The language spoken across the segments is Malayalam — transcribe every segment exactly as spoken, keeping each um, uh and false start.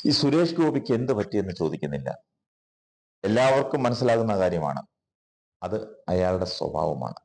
ഈ സുരേഷ് ഗോപിക്ക് എന്ത് പറ്റിയെന്ന് ചോദിക്കുന്നില്ല. എല്ലാവർക്കും മനസ്സിലാകുന്ന കാര്യമാണ്. അത് അയാളുടെ സ്വഭാവമാണ്.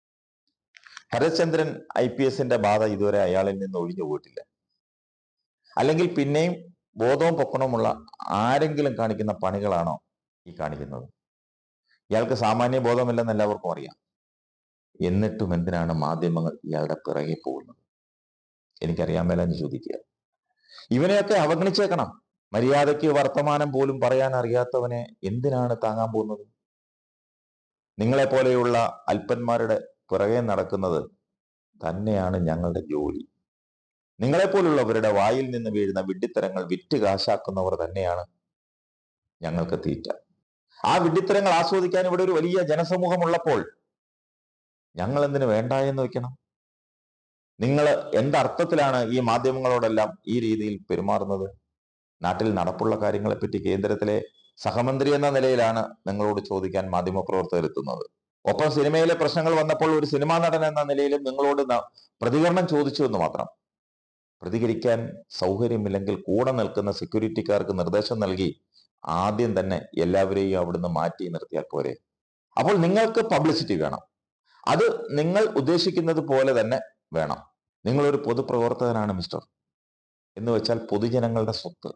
ഭരത്ചന്ദ്രൻ ഐ പി എസിന്റെ ബാധ ഇതുവരെ അയാളിൽ നിന്ന് ഒഴിഞ്ഞു പോയിട്ടില്ല. അല്ലെങ്കിൽ പിന്നെയും ബോധവും പൊക്കണവുമുള്ള ആരെങ്കിലും കാണിക്കുന്ന പണികളാണോ ഈ കാണിക്കുന്നത്? ഇയാൾക്ക് സാമാന്യ ബോധമില്ലെന്ന് എല്ലാവർക്കും അറിയാം. എന്നിട്ടും എന്തിനാണ് മാധ്യമങ്ങൾ ഇയാളുടെ പിറകെ പോകുന്നത്? എനിക്കറിയാൻ മേലെന്ന് ചോദിക്കുക. ഇവനെയൊക്കെ അവഗണിച്ചേക്കണം. മര്യാദയ്ക്ക് വർത്തമാനം പോലും പറയാൻ അറിയാത്തവനെ എന്തിനാണ് താങ്ങാൻ പോകുന്നത്? നിങ്ങളെ പോലെയുള്ള അല്പന്മാരുടെ പിറകെ നടക്കുന്നത് തന്നെയാണ് ഞങ്ങളുടെ ജോലി. നിങ്ങളെപ്പോലുള്ളവരുടെ വായിൽ നിന്ന് വീഴുന്ന വിഡ്ഢിത്തരങ്ങൾ വിറ്റ് കാശാക്കുന്നവർ തന്നെയാണ് ഞങ്ങൾക്ക് തീറ്റ. ആ വിഡ്ഢിത്തരങ്ങൾ ആസ്വദിക്കാൻ ഇവിടെ ഒരു വലിയ ജനസമൂഹമുള്ളപ്പോൾ ഞങ്ങൾ എന്തിനു വേണ്ട എന്ന് വെക്കണം? നിങ്ങൾ എന്തർത്ഥത്തിലാണ് ഈ മാധ്യമങ്ങളോടെല്ലാം ഈ രീതിയിൽ പെരുമാറുന്നത്? നാട്ടിൽ നടപ്പുള്ള കാര്യങ്ങളെപ്പറ്റി കേന്ദ്രത്തിലെ സഹമന്ത്രി എന്ന നിലയിലാണ് നിങ്ങളോട് ചോദിക്കാൻ മാധ്യമപ്രവർത്തകർ എത്തുന്നത്. ഒപ്പം സിനിമയിലെ പ്രശ്നങ്ങൾ വന്നപ്പോൾ ഒരു സിനിമാ നടൻ എന്ന നിലയിലും നിങ്ങളോട് പ്രതികരണം ചോദിച്ചു എന്ന് മാത്രം. പ്രതികരിക്കാൻ സൗകര്യമില്ലെങ്കിൽ കൂടെ നിൽക്കുന്ന സെക്യൂരിറ്റിക്കാർക്ക് നിർദ്ദേശം നൽകി ആദ്യം തന്നെ എല്ലാവരെയും അവിടുന്ന് മാറ്റി നിർത്തിയാൽ പോരെ? അപ്പോൾ നിങ്ങൾക്ക് പബ്ലിസിറ്റി വേണം. അത് നിങ്ങൾ ഉദ്ദേശിക്കുന്നത് പോലെ തന്നെ വേണം. നിങ്ങളൊരു പൊതുപ്രവർത്തകനാണ് മിസ്റ്റർ. എന്ന് വെച്ചാൽ പൊതുജനങ്ങളുടെ സ്വത്ത്.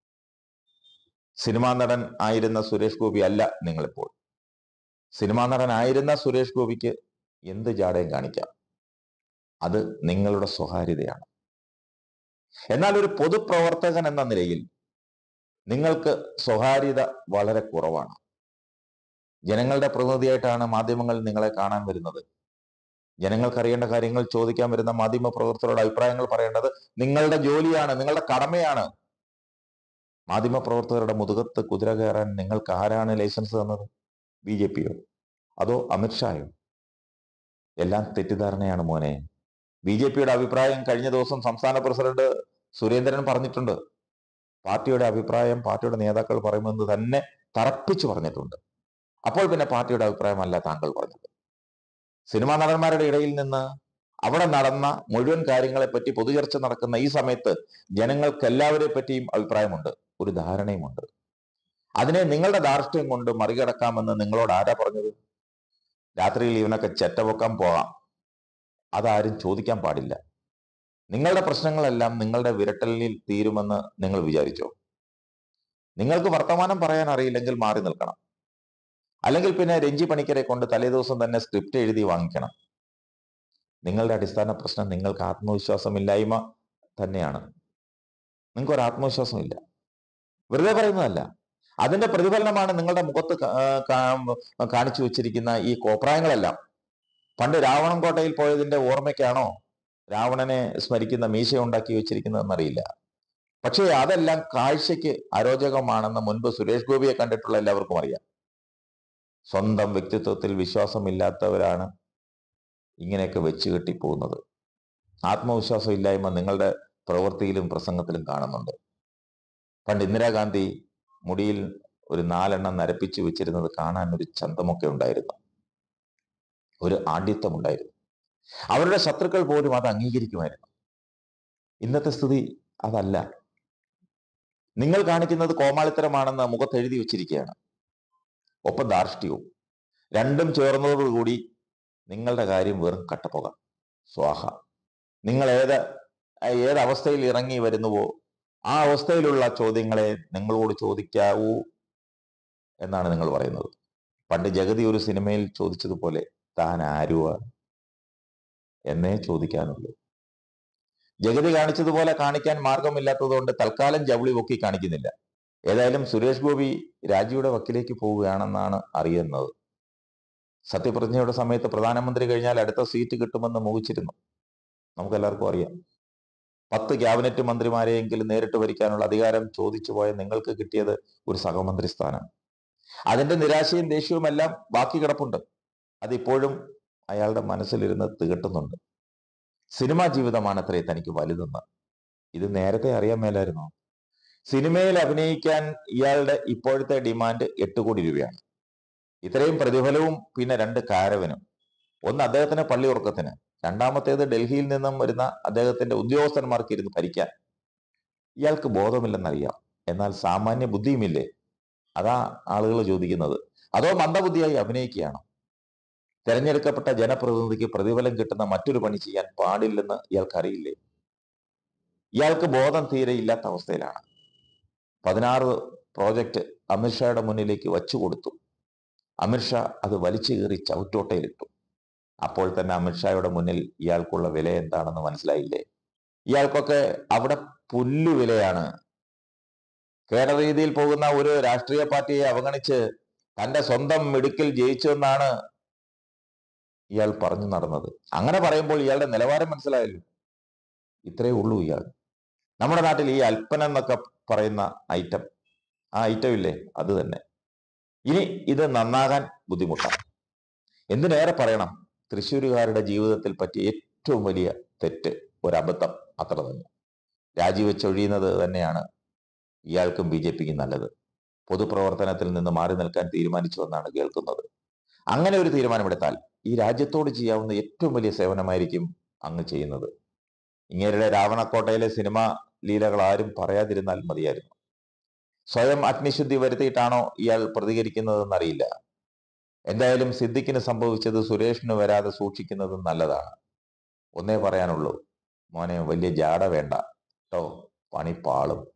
സിനിമാ നടൻ ആയിരുന്ന സുരേഷ് ഗോപി അല്ല നിങ്ങളിപ്പോൾ. സിനിമാ നടൻ ആയിരുന്ന സുരേഷ് ഗോപിക്ക് എന്ത് ജാടയും കാണിക്കാം. അത് നിങ്ങളുടെ സ്വകാര്യതയാണ്. എന്നാൽ ഒരു പൊതുപ്രവർത്തകൻ എന്ന നിലയിൽ നിങ്ങൾക്ക് സ്വകാര്യത വളരെ കുറവാണ്. ജനങ്ങളുടെ പ്രതിനിധിയായിട്ടാണ് മാധ്യമങ്ങൾ നിങ്ങളെ കാണാൻ വരുന്നത്. ജനങ്ങൾക്ക് അറിയേണ്ട കാര്യങ്ങൾ ചോദിക്കാൻ വരുന്ന മാധ്യമ പ്രവർത്തകരുടെ അഭിപ്രായങ്ങൾ പറയേണ്ടത് നിങ്ങളുടെ ജോലിയാണ്, നിങ്ങളുടെ കടമയാണ്. മാധ്യമ പ്രവർത്തകരുടെ മുതുകത്ത് കുതിര കയറാൻ നിങ്ങൾക്ക് ആരാണ് ലൈസൻസ് തന്നത്? ബി ജെ പിയോ അതോ അമിത്ഷായോ? എല്ലാം തെറ്റിദ്ധാരണയാണ് മോനെ. ബി ജെ പിയുടെ അഭിപ്രായം കഴിഞ്ഞ ദിവസം സംസ്ഥാന പ്രസിഡന്റ് സുരേന്ദ്രൻ പറഞ്ഞിട്ടുണ്ട്. പാർട്ടിയുടെ അഭിപ്രായം പാർട്ടിയുടെ നേതാക്കൾ പറയുമെന്ന് തന്നെ തറപ്പിച്ചു പറഞ്ഞിട്ടുണ്ട്. അപ്പോൾ പിന്നെ പാർട്ടിയുടെ അഭിപ്രായമല്ല താങ്കൾ പറഞ്ഞത്. സിനിമാ നടന്മാരുടെ ഇടയിൽ നിന്ന് അവിടെ നടന്ന മുഴുവൻ കാര്യങ്ങളെപ്പറ്റി പൊതുചർച്ച നടക്കുന്ന ഈ സമയത്ത് ജനങ്ങൾക്ക് എല്ലാവരെ പറ്റിയും അഭിപ്രായമുണ്ട്, ഒരു ധാരണയുമുണ്ട്. അതിനെ നിങ്ങളുടെ ധാർഷ്ട്യം കൊണ്ട് മറികടക്കാമെന്ന് നിങ്ങളോട് ആരാ പറഞ്ഞത്? രാത്രിയിൽ ഇവനൊക്കെ ചെറ്റപൊക്കാൻ പോകാം, അതാരും ചോദിക്കാൻ പാടില്ല. നിങ്ങളുടെ പ്രശ്നങ്ങളെല്ലാം നിങ്ങളുടെ വിരട്ടലിൽ തീരുമെന്ന് നിങ്ങൾ വിചാരിച്ചോ? നിങ്ങൾക്ക് വർത്തമാനം പറയാൻ അറിയില്ലെങ്കിൽ മാറി നിൽക്കണം. അല്ലെങ്കിൽ പിന്നെ രഞ്ജി പണിക്കരെ കൊണ്ട് തലേദിവസം തന്നെ സ്ക്രിപ്റ്റ് എഴുതി വാങ്ങിക്കണം. നിങ്ങളുടെ അടിസ്ഥാന പ്രശ്നം നിങ്ങൾക്ക് ആത്മവിശ്വാസമില്ലായ്മ തന്നെയാണ്. നിങ്ങൾക്ക് ഒരു ആത്മവിശ്വാസമില്ല, വെറുതെ പറയുന്നതല്ല. അതിന്റെ പ്രതിഫലനമാണ് നിങ്ങളുടെ മുഖത്ത് കാണിച്ചു വെച്ചിരിക്കുന്ന ഈ കോപ്രായങ്ങളെല്ലാം. പണ്ട് രാവണൻ കോട്ടയിൽ പോയതിന്റെ ഓർമ്മയ്ക്കാണോ രാവണനെ സ്മരിക്കുന്ന മീശ ഉണ്ടാക്കി വെച്ചിരിക്കുന്നതെന്നറിയില്ല. പക്ഷേ അതെല്ലാം കാഴ്ചയ്ക്ക് അരോചകമാണെന്ന് മുൻപ് സുരേഷ് ഗോപിയെ കണ്ടിട്ടുള്ള എല്ലാവർക്കും അറിയാം. സ്വന്തം വ്യക്തിത്വത്തിൽ വിശ്വാസമില്ലാത്തവരാണ് ഇങ്ങനെയൊക്കെ വെച്ച് കെട്ടിപ്പോകുന്നത്. ആത്മവിശ്വാസം ഇല്ലായ്മ നിങ്ങളുടെ പ്രവൃത്തിയിലും പ്രസംഗത്തിലും കാണുന്നുണ്ട്. പണ്ട് ഇന്ദിരാഗാന്ധി മുടിയിൽ ഒരു നാലെണ്ണം നരപ്പിച്ചു വെച്ചിരുന്നത് കാണാൻ ഒരു ചന്തമൊക്കെ ഉണ്ടായിരുന്നു, ഒരു ആഢ്യത്വം ഉണ്ടായിരുന്നു. അവരുടെ ശത്രുക്കൾ പോലും അത് അംഗീകരിക്കുമായിരുന്നു. ഇന്നത്തെ സ്ഥിതി അതല്ല. നിങ്ങൾ കാണിക്കുന്നത് കോമാളിത്തരമാണെന്ന് മുഖത്ത് എഴുതി വെച്ചിരിക്കുകയാണ്, ഒപ്പം ധാർഷ്ട്യവും. രണ്ടും ചേർന്നതോടുകൂടി നിങ്ങളുടെ കാര്യം വെറും കട്ടപ്പുക, സ്വാഹ. നിങ്ങൾ ഏത് ഏത് അവസ്ഥയിൽ ഇറങ്ങി വരുന്നുവോ ആ അവസ്ഥയിലുള്ള ചോദ്യങ്ങളെ നിങ്ങളോട് ചോദിക്കാവൂ എന്നാണ് നിങ്ങൾ പറയുന്നത്. പണ്ട് ജഗതി ഒരു സിനിമയിൽ ചോദിച്ചതുപോലെ താൻ ആരുവ എന്നേ ചോദിക്കാനുള്ളൂ. ജഗതി കാണിച്ചതുപോലെ കാണിക്കാൻ മാർഗമില്ലാത്തതുകൊണ്ട് തൽക്കാലം ജവിളി പൊക്കി കാണിക്കുന്നില്ല. ഏതായാലും സുരേഷ് ഗോപി രാജിയുടെ വക്കിലേക്ക് പോവുകയാണെന്നാണ് അറിയുന്നത്. സത്യപ്രതിജ്ഞയുടെ സമയത്ത് പ്രധാനമന്ത്രി കഴിഞ്ഞാൽ അടുത്ത സീറ്റ് കിട്ടുമെന്ന് മോഹിച്ചിരുന്നു. നമുക്കെല്ലാവർക്കും അറിയാം. പത്ത് ക്യാബിനറ്റ് മന്ത്രിമാരെയെങ്കിലും നേരിട്ട് ഭരിക്കാനുള്ള അധികാരം ചോദിച്ചു പോയ നിങ്ങൾക്ക് കിട്ടിയത് ഒരു സഹമന്ത്രി സ്ഥാനം. അതിന്റെ നിരാശയും ദേഷ്യവും എല്ലാം ബാക്കി കിടപ്പുണ്ട്. അതിപ്പോഴും അയാളുടെ മനസ്സിലിരുന്ന് തികട്ടുന്നുണ്ട്. സിനിമാ ജീവിതമാണ് അത്രേ തനിക്ക് വലുതെന്ന്. ഇത് നേരത്തെ അറിയാൻ മേലായിരുന്നോ? സിനിമയിൽ അഭിനയിക്കാൻ ഇയാളുടെ ഇപ്പോഴത്തെ ഡിമാൻഡ് എട്ട് കോടി രൂപയാണ്. ഇത്രയും പ്രതിഫലവും പിന്നെ രണ്ട് കാരവനും. ഒന്ന് അദ്ദേഹത്തിന് പള്ളി ഉറക്കത്തിന്, രണ്ടാമത്തേത് ഡൽഹിയിൽ നിന്നും വരുന്ന അദ്ദേഹത്തിന്റെ ഉദ്യോഗസ്ഥന്മാർക്ക് ഇരുന്ന് ഭരിക്കാൻ. ഇയാൾക്ക് ബോധമില്ലെന്നറിയാം. എന്നാൽ സാമാന്യ ബുദ്ധിയുമില്ലേ? അതാ ആളുകൾ ചോദിക്കുന്നത്. അതോ മന്ദബുദ്ധിയായി അഭിനയിക്കുകയാണോ? തെരഞ്ഞെടുക്കപ്പെട്ട ജനപ്രതിനിധിക്ക് പ്രതിഫലം കിട്ടുന്ന മറ്റൊരു പണി ചെയ്യാൻ പാടില്ലെന്ന് ഇയാൾക്കറിയില്ലേ? ഇയാൾക്ക് ബോധം തീരെ ഇല്ലാത്ത അവസ്ഥയിലാണ്. പതിനാറ് പ്രോജക്റ്റ് അമിത്ഷായുടെ മുന്നിലേക്ക് വച്ചു കൊടുത്തു. അമിത്ഷാ അത് വലിച്ചു കീറി ചവിറ്റോട്ടയിലിട്ടു. അപ്പോൾ തന്നെ അമിത്ഷായുടെ മുന്നിൽ ഇയാൾക്കുള്ള വില എന്താണെന്ന് മനസ്സിലായില്ലേ? ഇയാൾക്കൊക്കെ അവിടെ പുല്ലുവിലയാണ്. കേരളരീതിയിൽ പോകുന്ന ഒരു രാഷ്ട്രീയ പാർട്ടിയെ അവഗണിച്ച് തന്റെ സ്വന്തം മിടുക്കിൽ ജയിച്ചുവെന്നാണ് ഇയാൾ പറഞ്ഞു നടന്നത്. അങ്ങനെ പറയുമ്പോൾ ഇയാളുടെ നിലവാരം മനസ്സിലായല്ലോ. ഇത്രയേ ഉള്ളൂ ഇയാൾ. നമ്മുടെ നാട്ടിൽ ഈ അല്പൻ എന്നൊക്കെ പറയുന്ന ഐറ്റം, ആ ഐറ്റം ഇല്ലേ, അത് തന്നെ. ഇനി ഇത് നന്നാകാൻ ബുദ്ധിമുട്ടാണ്. എന്തിനേറെ പറയണം, തൃശ്ശൂരുകാരുടെ ജീവിതത്തിൽ പറ്റിയ ഏറ്റവും വലിയ തെറ്റ്, ഒരബദ്ധം അത്ര തന്നെ. രാജിവെച്ചൊഴിയുന്നത് തന്നെയാണ് ഇയാൾക്കും ബി ജെ പിക്കും നല്ലത്. പൊതുപ്രവർത്തനത്തിൽ നിന്ന് മാറി നിൽക്കാൻ തീരുമാനിച്ചുവെന്നാണ് കേൾക്കുന്നത്. അങ്ങനെ ഒരു തീരുമാനമെടുത്താൽ ഈ രാജ്യത്തോട് ചെയ്യാവുന്ന ഏറ്റവും വലിയ സേവനമായിരിക്കും അങ്ങ് ചെയ്യുന്നത്. ഇങ്ങേരുടെ രാവണക്കോട്ടയിലെ സിനിമാ ലീലകൾ ആരും പറയാതിരുന്നാൽ മതിയായിരുന്നു. സ്വയം അഗ്നിശുദ്ധി വരുത്തിയിട്ടാണോ ഇയാൾ പ്രതികരിക്കുന്നതെന്നറിയില്ല. എന്തായാലും സിദ്ദിഖിന് സംഭവിച്ചത് സുരേഷിന് വരാതെ സൂക്ഷിക്കുന്നത് നല്ലതാണ്. ഒന്നേ പറയാനുള്ളൂ, മോനെ വലിയ ജാട വേണ്ട കേട്ടോ, പണി പാളും.